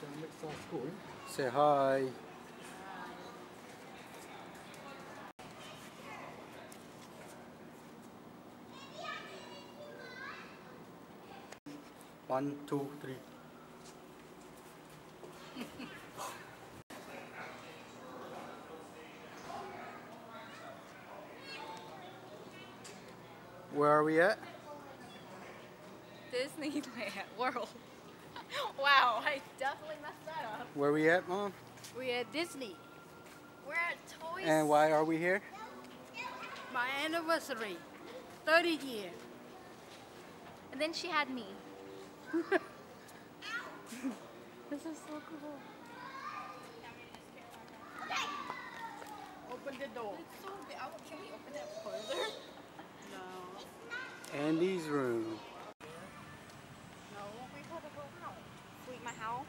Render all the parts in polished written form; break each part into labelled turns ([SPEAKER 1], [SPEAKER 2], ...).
[SPEAKER 1] next to our school.
[SPEAKER 2] Say hi. One, two, three. Where are we at?
[SPEAKER 3] Disneyland World. Wow, I definitely messed that up.
[SPEAKER 2] Where are we at, Mom?
[SPEAKER 3] We're at Disney. We're at Toys.
[SPEAKER 2] And why are we here?
[SPEAKER 3] My anniversary. 30 years. And then she had me. This is so cool. Open the door. It's so big. Can we open it further? No.
[SPEAKER 2] Andy's room.
[SPEAKER 3] No, we go to her house. Sweet my house.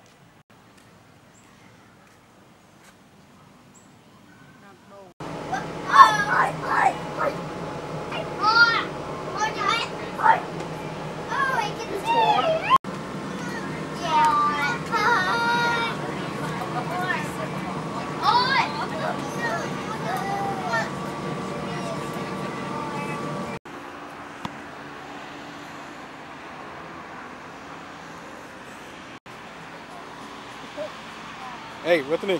[SPEAKER 2] Hey, Whitney.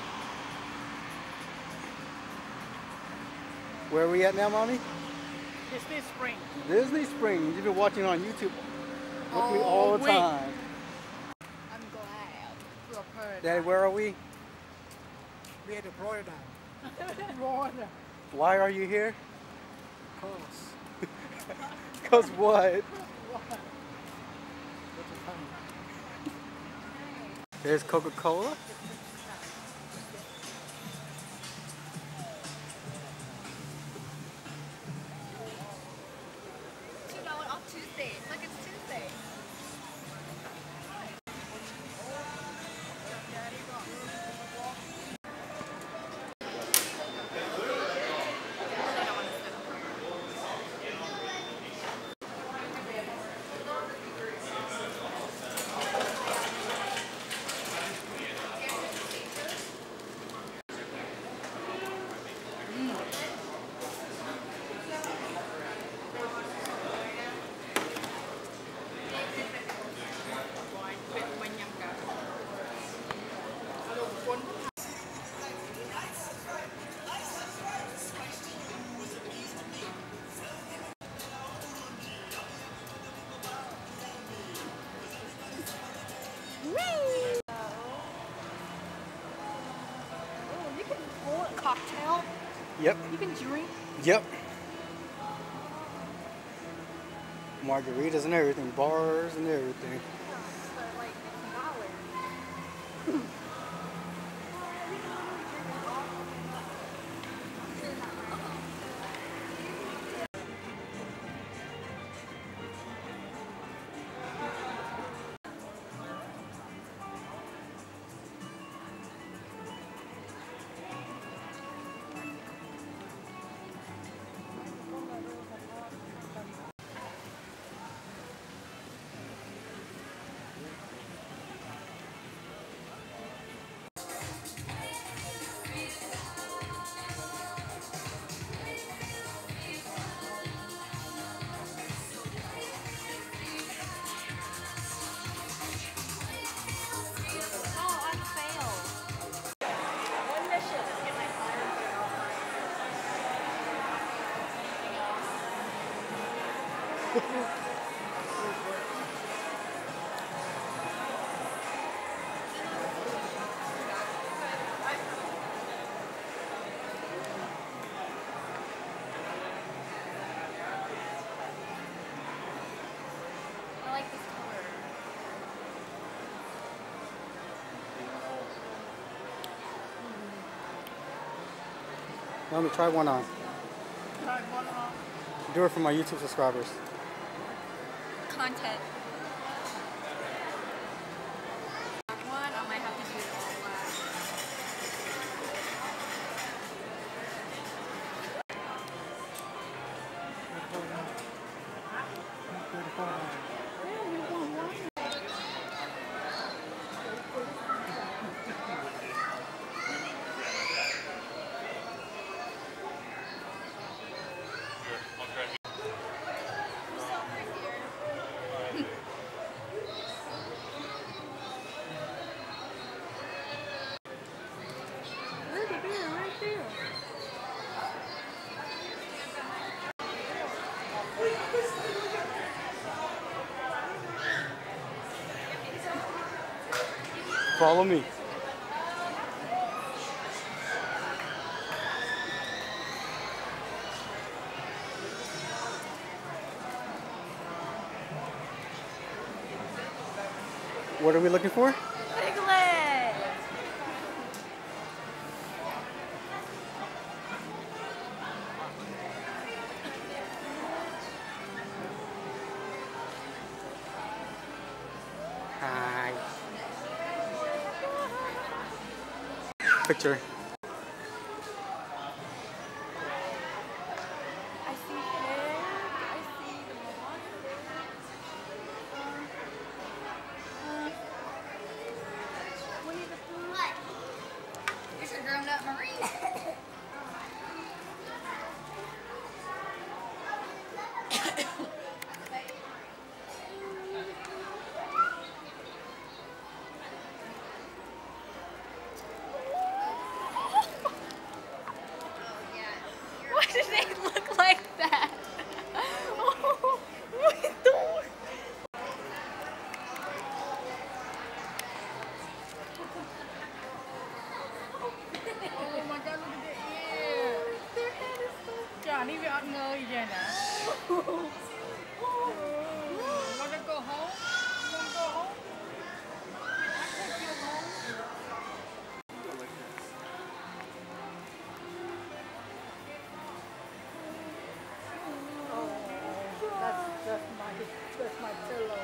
[SPEAKER 2] Where are we at now, Mommy?
[SPEAKER 3] Disney Spring.
[SPEAKER 2] Disney Springs. You've been watching on YouTube with me all the time.
[SPEAKER 3] I'm glad. We're paradise.
[SPEAKER 2] Daddy, where are we?
[SPEAKER 1] We're at Florida. Florida.
[SPEAKER 2] Why are you here?
[SPEAKER 1] Cause.
[SPEAKER 2] Because what? There's Coca-Cola.
[SPEAKER 3] $2 off Tuesday. Look, it's Tuesday. Cocktail.
[SPEAKER 2] Yep.
[SPEAKER 3] You can drink.
[SPEAKER 2] Yep. Margaritas and everything. Bars and everything.
[SPEAKER 3] But like $1. I like this color.
[SPEAKER 2] Let me try one on.
[SPEAKER 3] Try one off.
[SPEAKER 2] Do it for my YouTube subscribers.
[SPEAKER 3] Content. One, I might have to do it all
[SPEAKER 1] $34.
[SPEAKER 2] Follow me. What are we looking for?
[SPEAKER 3] Piglet!
[SPEAKER 2] Hi. Picture.
[SPEAKER 3] I see pig. I see the moth. Winnie the Pooh. What? It's a grown-up Marine. Why did they look like that? Oh, what the?
[SPEAKER 4] Oh my god, look at their ear.
[SPEAKER 3] Their head is so.
[SPEAKER 4] Johnny, we out ngơi vậy nè. Wanna go home? Wanna go home? I take you home.
[SPEAKER 1] That's my pillow.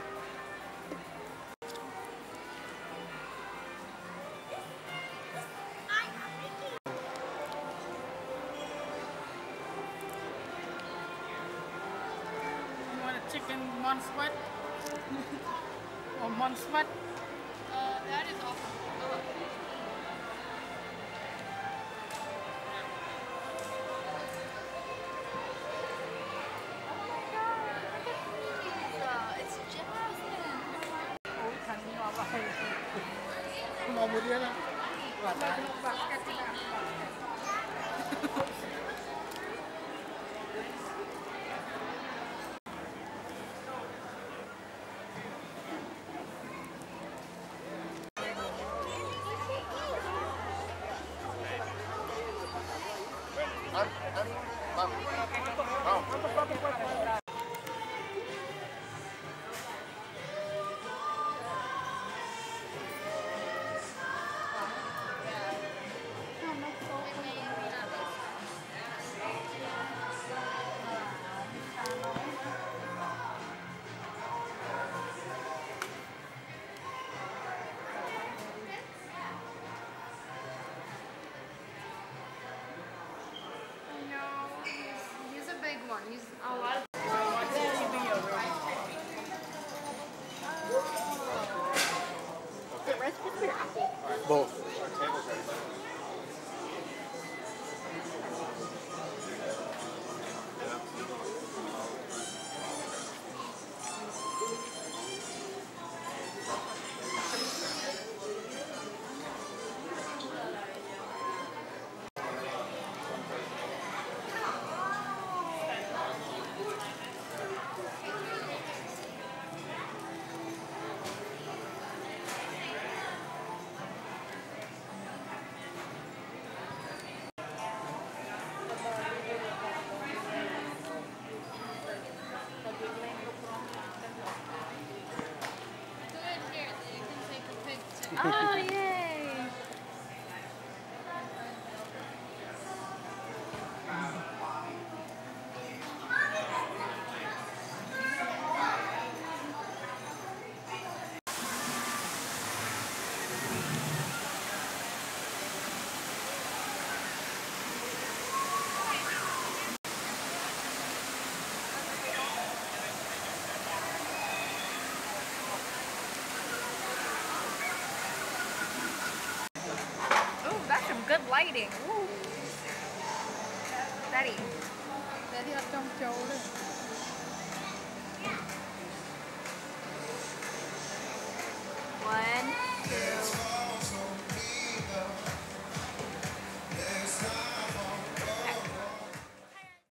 [SPEAKER 4] You want a chicken mon sweat? Or mon sweat?
[SPEAKER 3] That is awesome. It's Jasmine.
[SPEAKER 4] Ôi, thằng nhỏ vậy.
[SPEAKER 1] Mau một đĩa nào.
[SPEAKER 3] He's a big one. He's a lot of.
[SPEAKER 2] Both.
[SPEAKER 3] Oh, yay! Ooh, that's some good lighting. Ooh. Daddy.
[SPEAKER 4] Daddy ở trong châu đấy.